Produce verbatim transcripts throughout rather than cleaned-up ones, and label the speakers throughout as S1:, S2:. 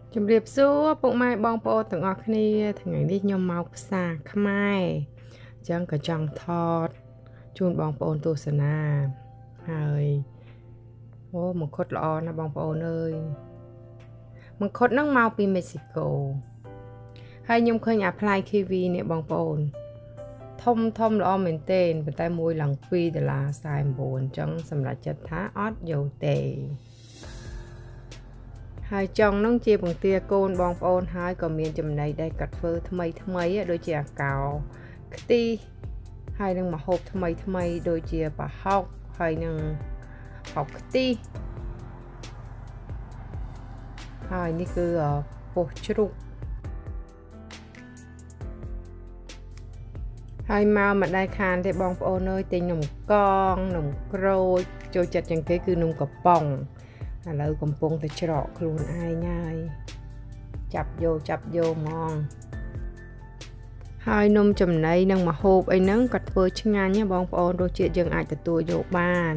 S1: ជំរាបសួរពុកម៉ែបងប្អូនទាំងអស់គ្នាថ្ងៃនេះខ្ញុំមកផ្សារខ្មែរអញ្ចឹងក៏ចង់ថតជូនបងប្អូនទស្សនាហើយអូមង្ឃុតល្អណាស់បងប្អូនអើយមង្ឃុតហ្នឹងមកពីមេស៊ីកូហើយខ្ញុំឃើញអាផ្លែ kiwi នេះបងប្អូនធំធំល្អមែនទែនប៉ុន្តែមួយឡើងពីរដុល្លារសែន៩អញ្ចឹងសម្រាប់ចិត្តថាអត់យកទេហើយចង់នឹងជាបង្គាកូនបងប្អូនហើយក៏មានចំណីដែលកាត់ធ្វើថ្មីថ្មីដូចជាអាកោខ្ទិះហើយនឹងម្ហូបថ្មីថ្មីដូចជាប្រហុកហើយនឹងហុកខ្ទិះហើយនេះគឺពោះជ្រូកហើយមកម្ដាយខានទេបងប្អូនអើយទិញនំកងនំក្រូចចូលចិត្តជាងគេគឺនំកំប៉ុងឥឡូវកំពុងតែច្រកខ្លួនឯងហើយចាប់យកចាប់យកហ្មងហើយនំចំណីនិងម្ហូបអីហ្នឹងក៏ធ្វើឆ្ងាញ់ណាបងប្អូនរសជាតិយើងអាចទទួលយកបាន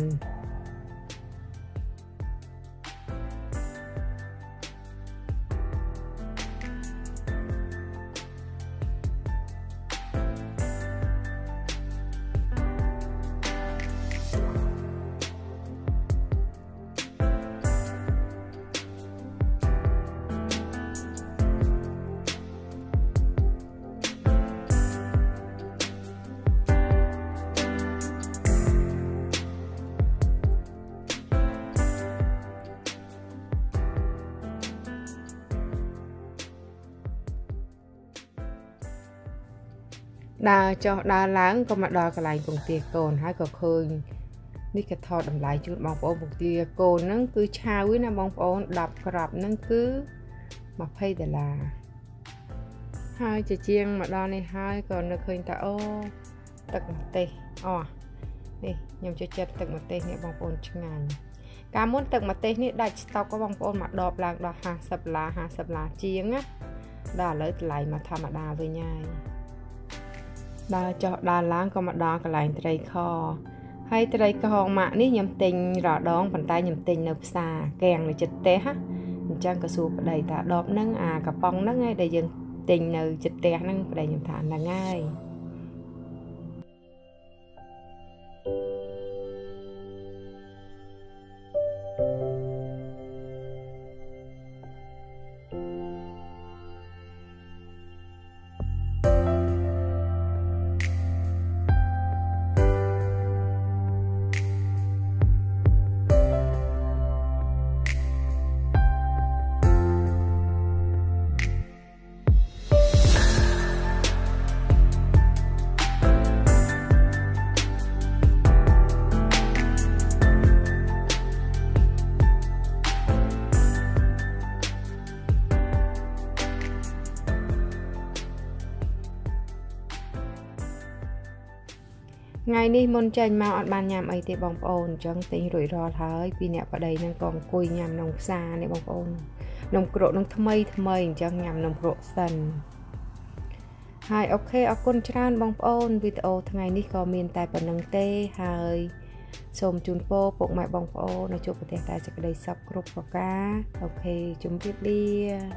S1: ដើរចុះដើរឡើងក៏មកដល់កន្លែងពងទាកូនហើយក៏ឃើញនេះក៏ថតតម្លៃជូនបងប្អូនពងទាកូនហ្នឹងគឺឆៅណាបងប្អូនដប់ក្របហ្នឹងគឺยี่สิบដុល្លារហើយជាជាងមកដល់នេះហើយក៏នឹកឃើញថាអូទឹកម្ទេសអូនេះខ្ញុំចូលចិត្តទឹកម្ទេសនេះបងប្អូនឆ្ងាញ់កាលមុនទឹកម្ទេសនេះដាច់ស្តុកក៏បងប្អូនមកដបឡើងដល់ห้าสิบដុល្លារห้าสิบដុល្លារជាងណាដល់ឥឡូវថ្លៃមកធម្មតាវិញហើយដើរចុះដើរឡើងក៏មកដល់កន្លែងត្រីខហើយត្រីកហងម៉ាក់នេះខ្ញុំទិញរដងប៉ុន្តែខ្ញុំទិញនៅផ្សារកាំងនៅចិត្តផ្ទះណាអញ្ចឹងក៏សួរប្តីថាដបហ្នឹងអាកំប៉ុងហ្នឹងឯងដែលយើងទិញនៅចិត្តផ្ទះហ្នឹងប្តីខ្ញុំថាហ្នឹងហើយថ្ងៃនេះមុនចេញមកអត់បានញ៉ាំអីទេបងប្អូនអញ្ចឹងទិញរួចរាល់ហើយពីអ្នកប្តីនឹងក៏អង្គុយញ៉ាំក្នុងផ្សារនេះបងប្អូននំគ្រក់នឹងថ្មីថ្មីអញ្ចឹងញ៉ាំនំគ្រក់សិនហើយអូខេអរគុណច្រើនបងប្អូនវីដេអូថ្ងៃនេះក៏មានតែប៉ុណ្្នឹងទេហើយសូមជូនពរពុកម៉ែបងប្អូននៅជួបប្រទេសតែសេចក្តីសុខគ្រប់ប្រការអូខេជម្រាបលា